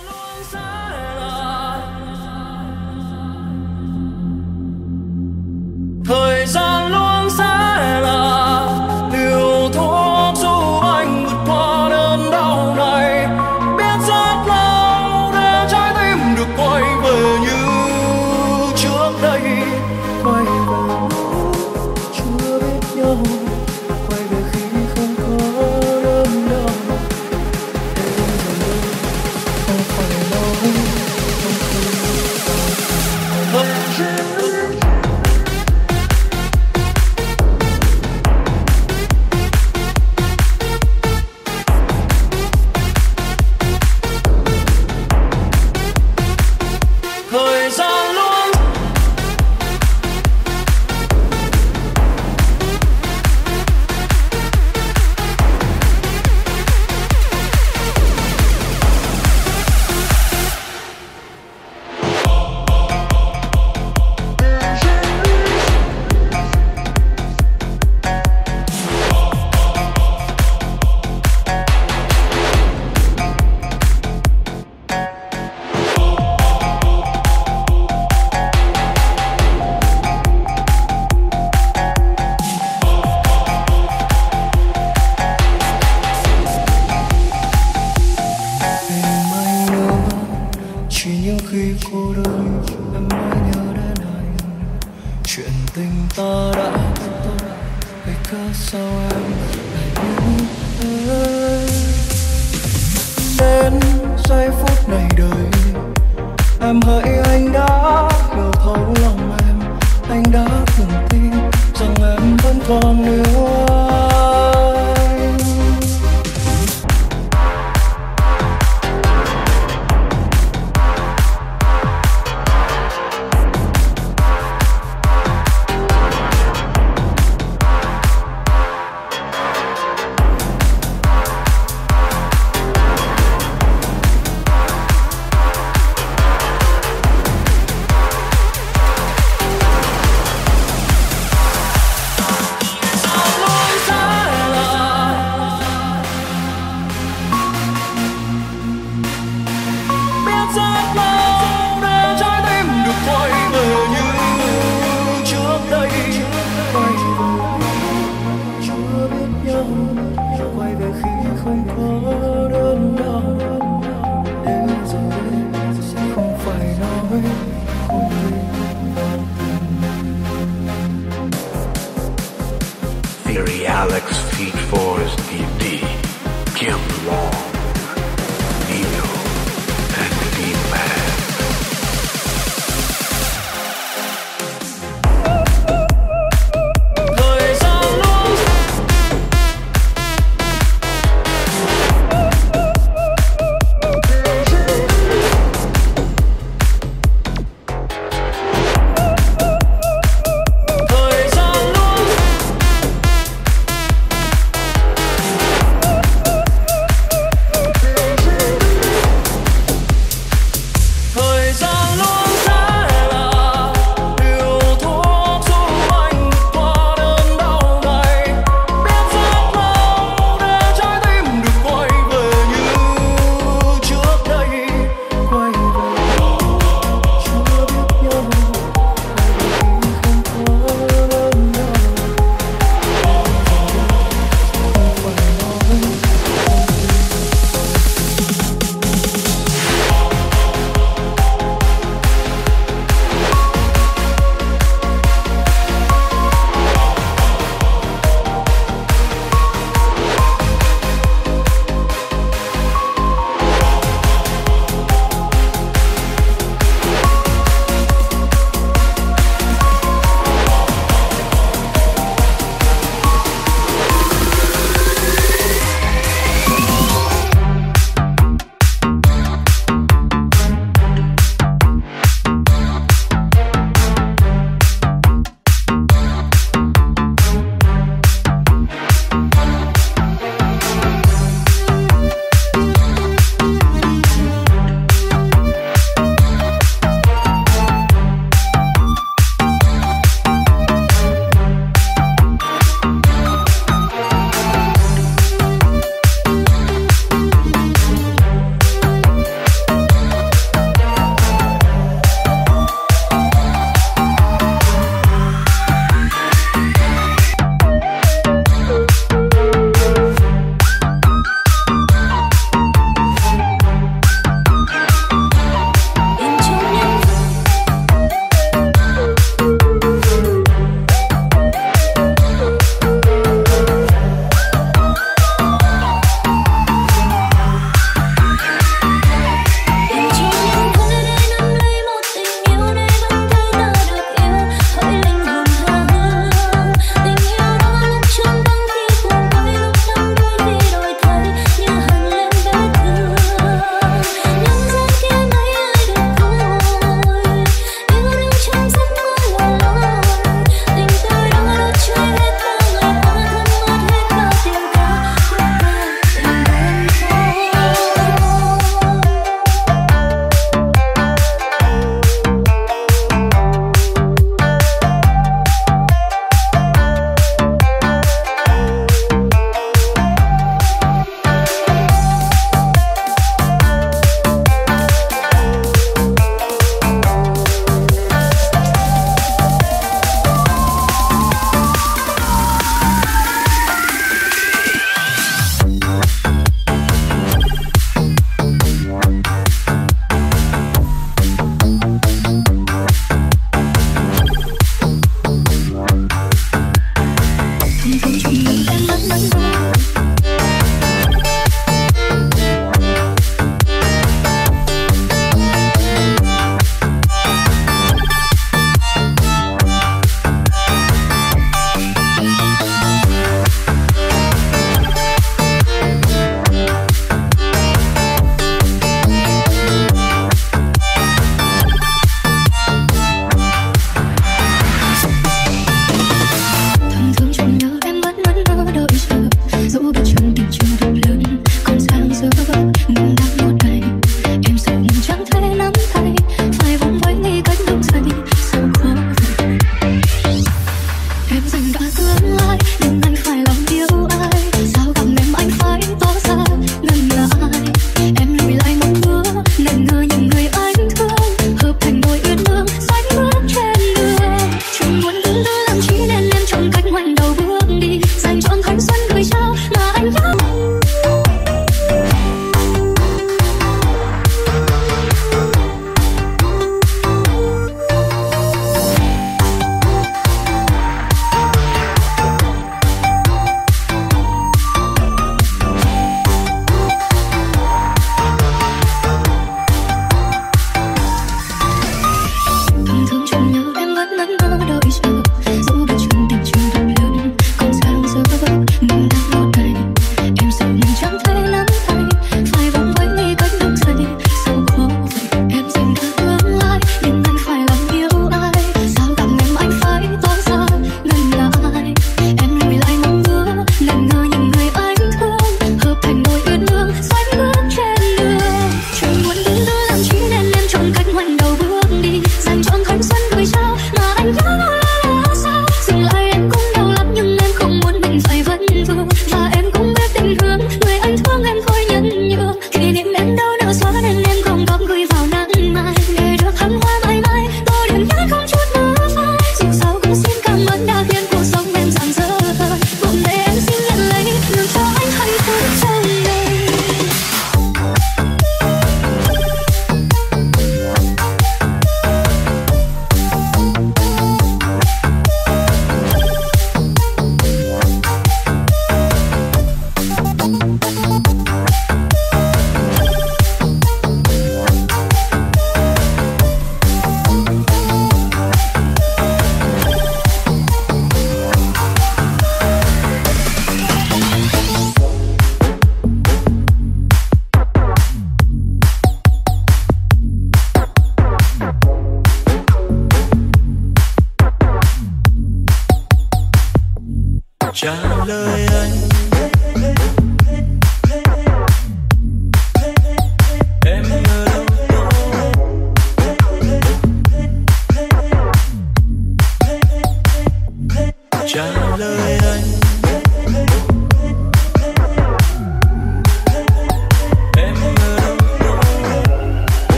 Thời gian luôn sẽ là liều thuốc giúp anh vượt qua đớn đau này. Biết rất lâu để trái tim được quay về như trước đây. Quay về lúc chưa biết nhau, quay về khi không có đớn đau. Để bây giờ không phải đâu, không phải thời gian luôn chỉ những khi cô đơn em mới nhớ đến anh. Chuyện tình ta đã vậy cớ sao em lại như thế. Đến giây phút này đời em hỡi anh đã hiểu thấu lòng em. Anh đã từng tin rằng em vẫn còn yêu anh.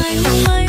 ngày hôm ấy.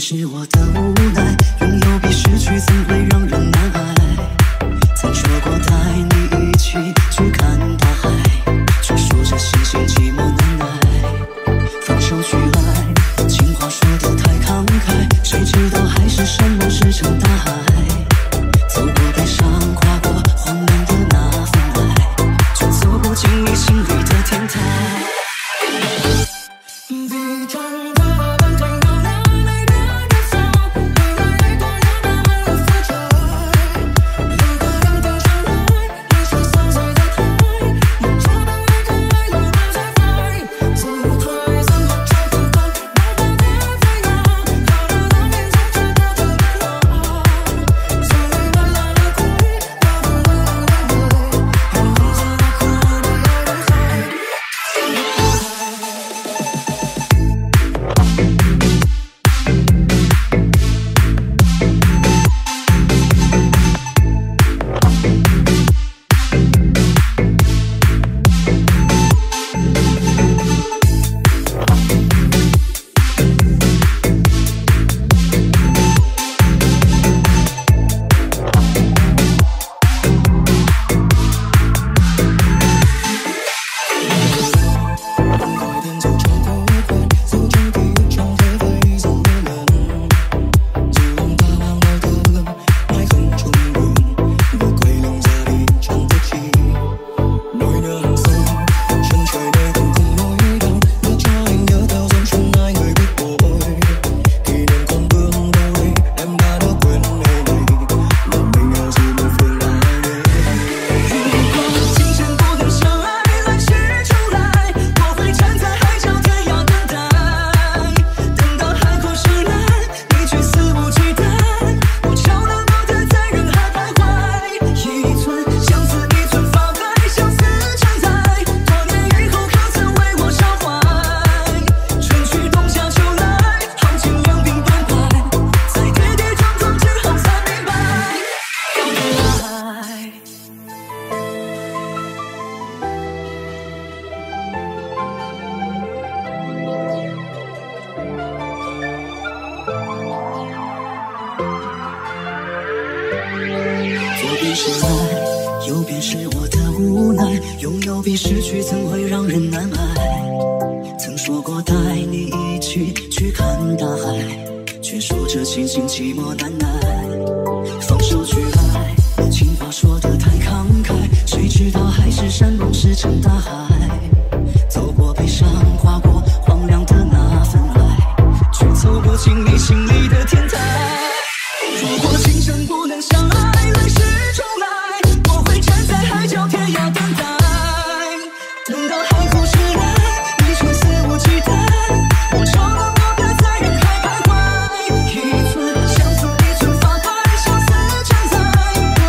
是我的无奈，拥有比失去怎会让人难挨？曾说过带你一起去看大海，却说着心情寂寞难耐。放手去爱，情话说得太慷慨，谁知道海誓山盟石沉大海。走过悲伤，跨过荒凉的那份爱，却走不进你心里的天台。 vì chẳng ta bên cạnh nhau nơi đây đã biết sao ngày ngày ấy tôi nhớ đã mang một phía trời lời ta đang từng chẳng nói lời cho sao dài ra thôi một cho đang ai không ai rồi bao sẽ phai rồi một thời gian ngập trong từng con đã ta đến với nhau nào đã đã biến dấu cho ta từ lúc nào rồi đây vẫn là lời cuối và vẫn vẫn đang đến người hình như giờ đã không ai để ai đến sai. Gọi tên dấu trong thói quen, dấu trong ký ức trong thế vây dòng đôi lần. Dù lòng ta mang đau thương, mãi không chung đường, vừa quay lưng ra đi chẳng tiếc chi. Nỗi nhớ hàng sâu, chân trời đây từng cùng nỗi đau, đưa cho anh nhớ theo dấu chân ai người biết bội. Kỷ niệm còn vương đâu đây, em đã đỡ quên nơi này, là mình ở dù một phương ai đến. 今生不能相爱，来时重来，我会站在海角天涯等待，等到海枯石烂，你却肆无忌惮，我悄然落得在人海徘徊，一寸相思一寸发白，相思成灾，多年以后可曾为我烧怀？春去冬夏秋来，耗尽两鬓斑白，在跌跌撞撞之后才明白，要的爱。左边是爱，右边是我的无奈，拥有比失去怎会让人难挨？曾说过带你一起去看大海，却说着心情寂寞难耐。放手去爱，情话说得太慷慨，谁知道海誓山盟石沉大海。走过悲伤，跨过荒凉的那份爱，却走不进你心里的天台。如果今生不能相爱，来时重来，我会站在海角天涯等待，等到海枯石烂，你却肆无忌惮，我悄然落得在人海徘徊，一寸相思一寸发白，相思成灾，多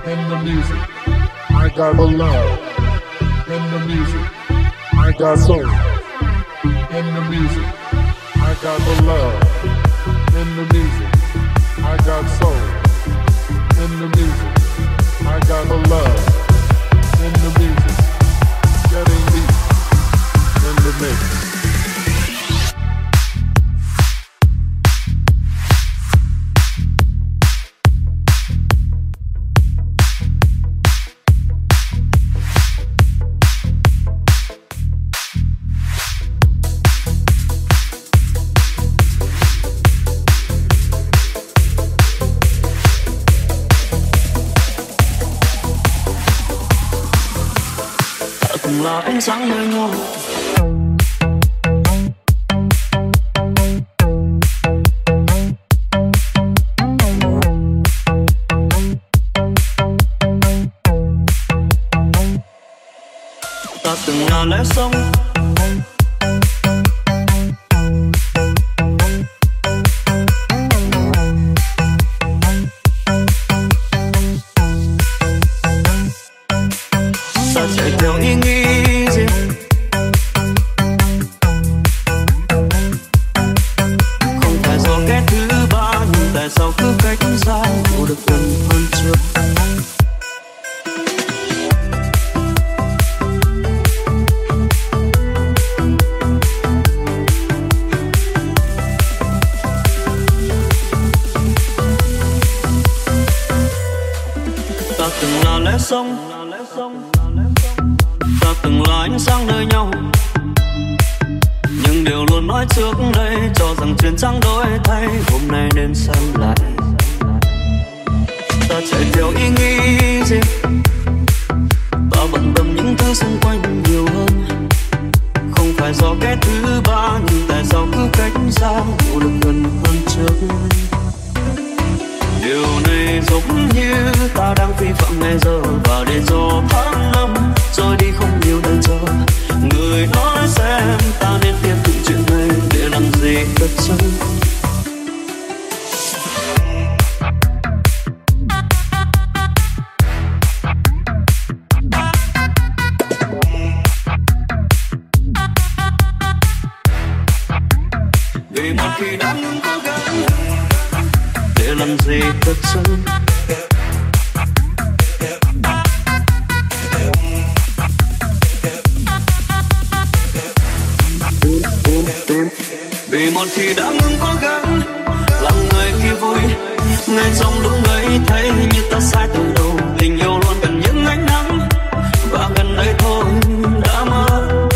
In the music, I got the love. In the music, I got soul. In the music, I got the love. In the music, I got soul. In the music, I got the love. In the music, getting deep in the mix. Là ánh sáng nơi nhau. Ta từng là lẽ sống. Ta chạy theo ý nghĩ. Sao cứ cách xa đủ được gần hơn trước. Ta từng là lẽ sống, ta từng là ánh sáng nơi nhau. Nhưng điều luôn nói trước đây cho rằng chuyện chẳng đổi thay, hôm nay nên xem lại. Ta chạy theo ý nghĩ gì, ta bận tâm những thứ xung quanh nhiều hơn. Không phải do cái thứ ba, nhưng tại sao cứ cách xa đủ được gần hơn trước. Điều này giống như ta đang vi phạm ngày giờ, và để cho tháng năm rồi đi không nhiều đợi chờ. Người nói xem ta nên tiếp tục chuyện này để làm gì thật sự. Vì một khi đã ngừng cố gắng để làm gì thật sự. Vì một khi đã ngừng cố gắng làm người kia vui, ngay trong lúc người thấy như ta sai từ đầu. Tình yêu luôn cần những ánh nắng, và gần đây thôi đã mất.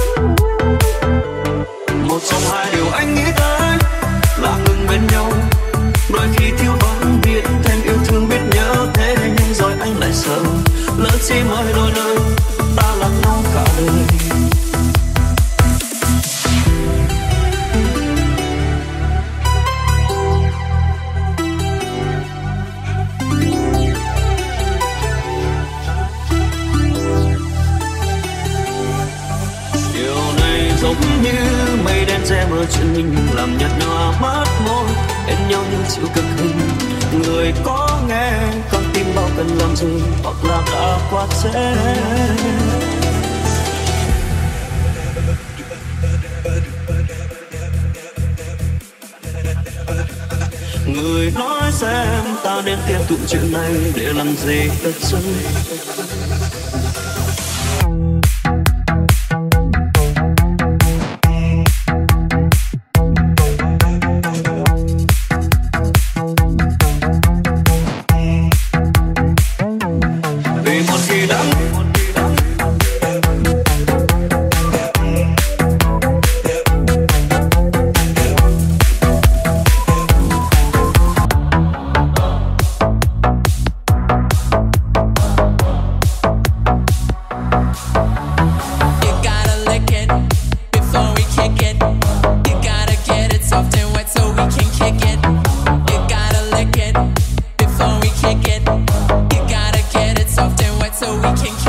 Một trong hai điều anh nghĩ tới là ngừng bên nhau. Đôi khi thiếu vắng biết thêm yêu thương, biết nhớ thế nhưng rồi anh lại sợ. Lỡ chỉ mới đôi lời ta lạc nhau cả đời. Giống như mây đen che mờ chuyện mình, làm nhạt nhòa mắt môi hẹn nhau như chịu cực hình. Người có nghe con tim bao cần làm gì, hoặc là đã quá trễ. Người nói xem ta nên tiếp tục chuyện này để làm gì thật sự. So we can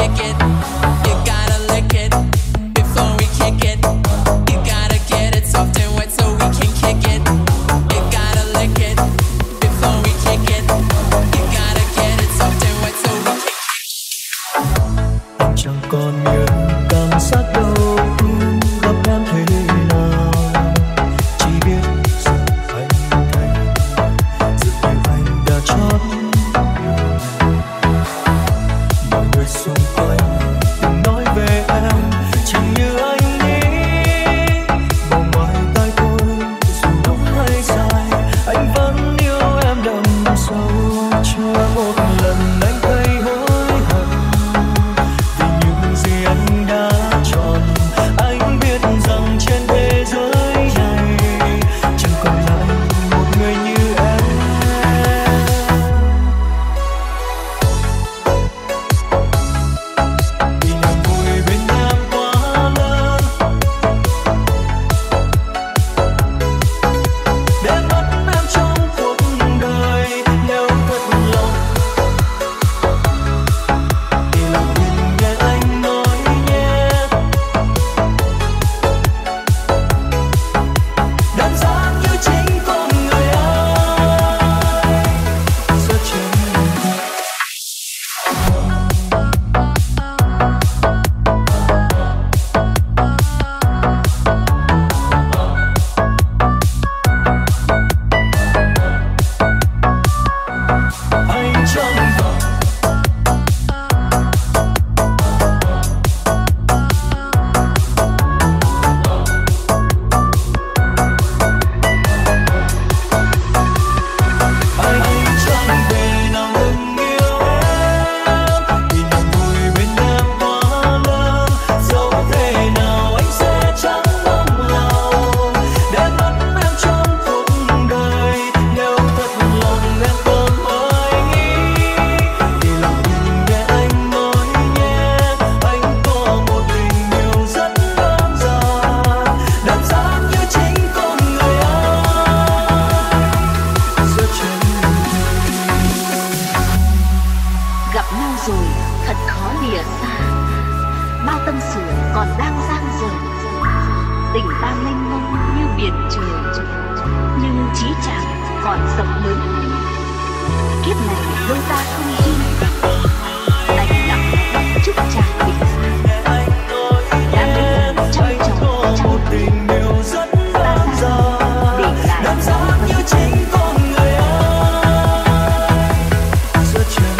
Gặp nhau rồi thật khó lìa xa, bao tâm sự còn đang dang dở. Tình ta mênh mông như biển trời, nhưng trí chàng còn rộng lớn hơn. Kiếp này đôi ta không duyên, đành lặng lẽ chúc chàng bình an. Đã đến lần trăm trầu trăm tình ta ra để lại dấu như chính con người ơi. Giữa chân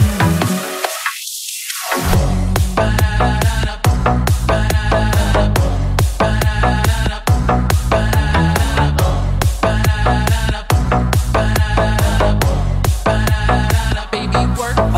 Baby, work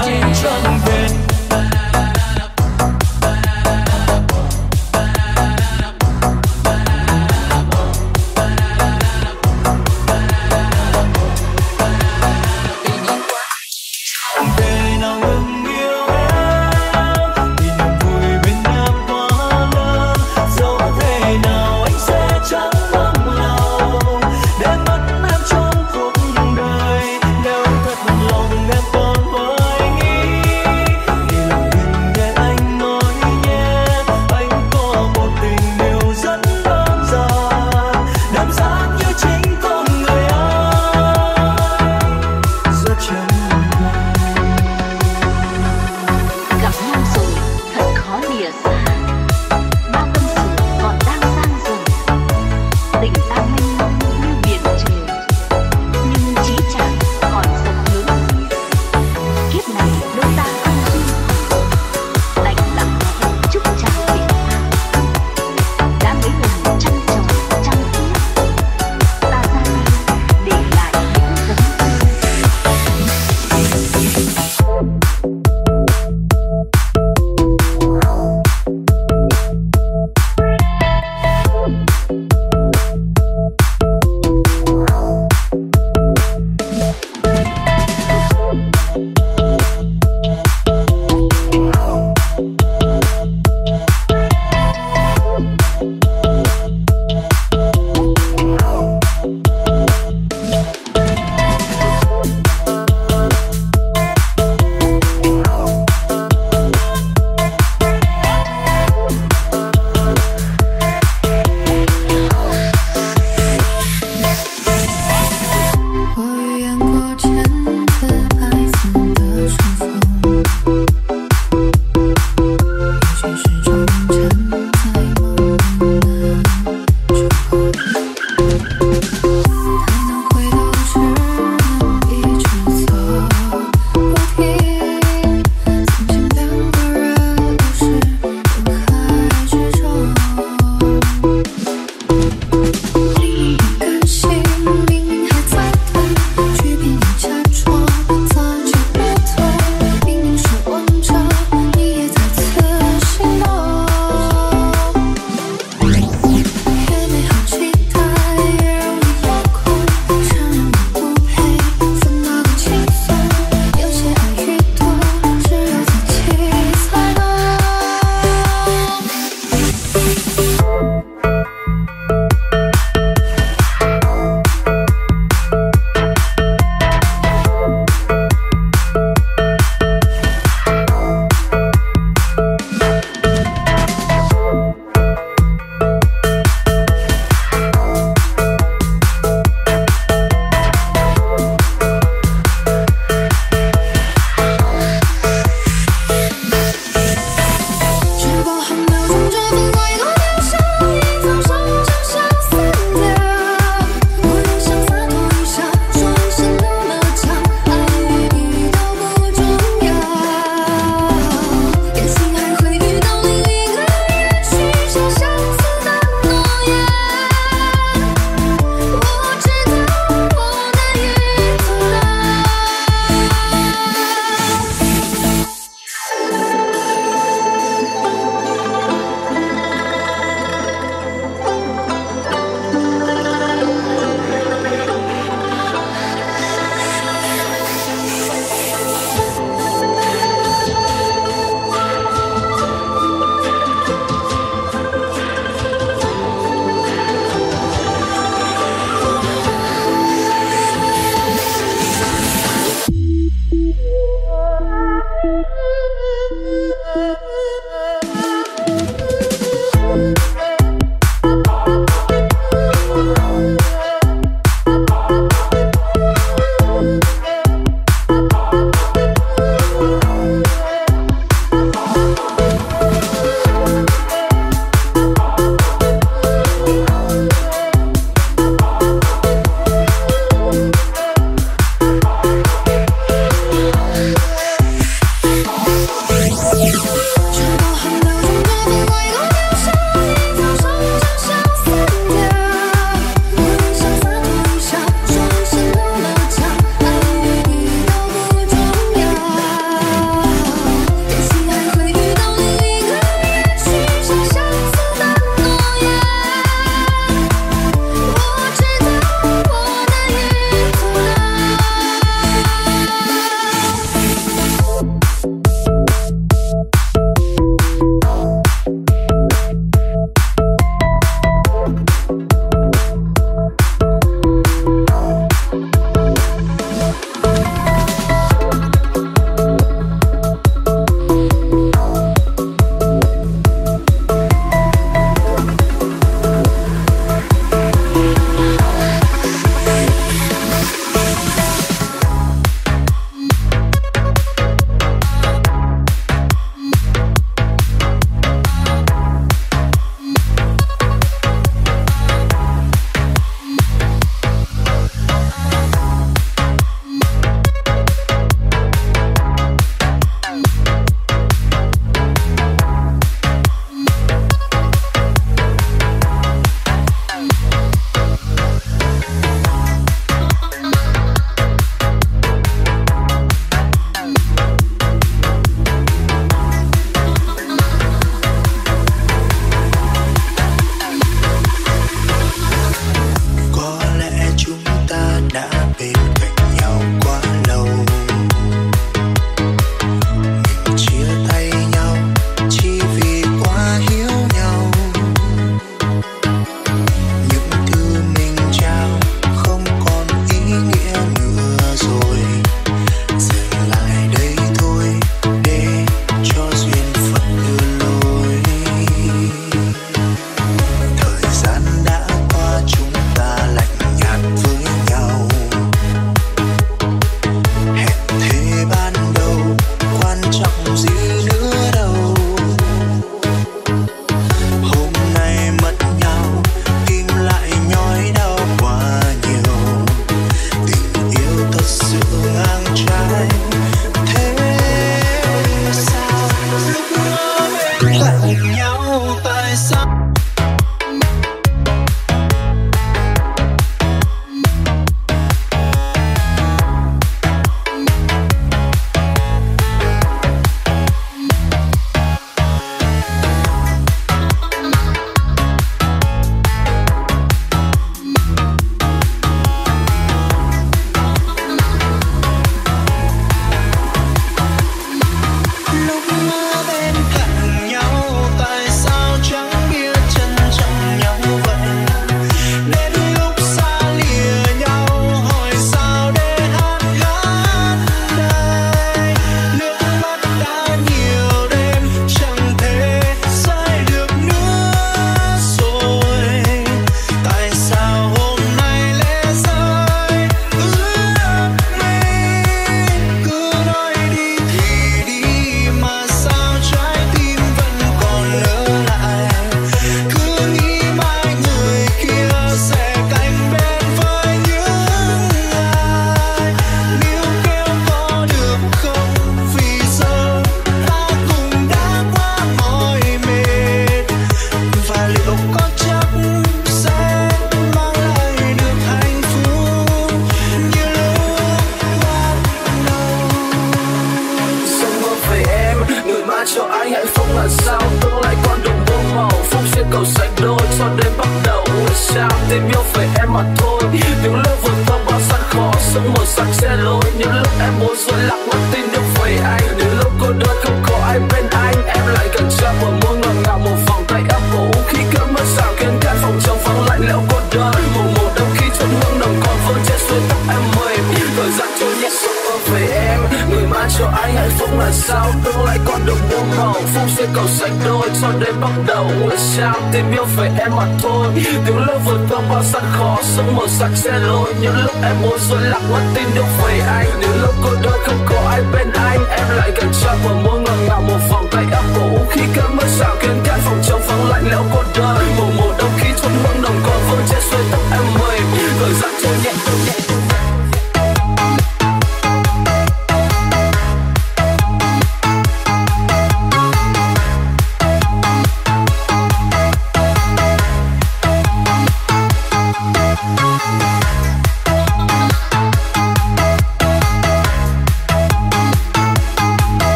cho anh hạnh phúc là sao tương lai con đường muôn màu phút sẽ cầu sánh đôi cho đêm bắt đầu. Sao tình yêu phải em mà thôi, những lúc vượt qua bao gian khó sống một sạch xe lối, những lúc em muốn rối lặng mất tin được về anh, những lúc cô đơn không có ai bên anh, em lại gần cha bờ môi ngọt ngào một vòng tay ấp ủ khi cơn mưa rào khiến căn phòng trống vắng lạnh lẽo cô đơn. Mùa đông khi chân hương đồng còn vương trên suối tóc em mềm, thời gian trôi nhẹ sống mơ về em, người mang cho anh hạnh phúc là sao tương lai con đường muôn màu phút sẽ cầu sánh đôi cho đêm bắt đầu. Sao tình yêu phải em mà thôi, những lúc vượt qua bao gian khó sống một sạch xe lối, những lúc em muốn rối lặng mất tin được về anh, những lúc cô đơn không có ai bên anh, em lại gần cha bờ